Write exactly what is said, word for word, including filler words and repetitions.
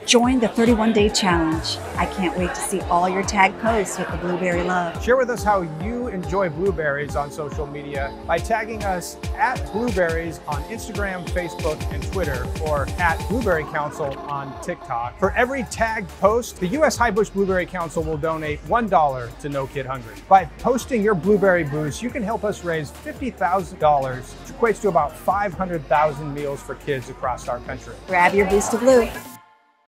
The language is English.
Join the thirty-one day challenge. I can't wait to see all your tag posts with the Blueberry Love. Share with us how you enjoy blueberries on social media by tagging us at Blueberries on Instagram, Facebook, and Twitter, or at Blueberry Council on TikTok. For every tagged post, the U S Highbush Blueberry Council will donate one dollar to No Kid Hungry. By posting your blueberry boost, you can help us raise fifty thousand dollars, which equates to about five hundred thousand meals for kids across our country. Grab your boost of blue.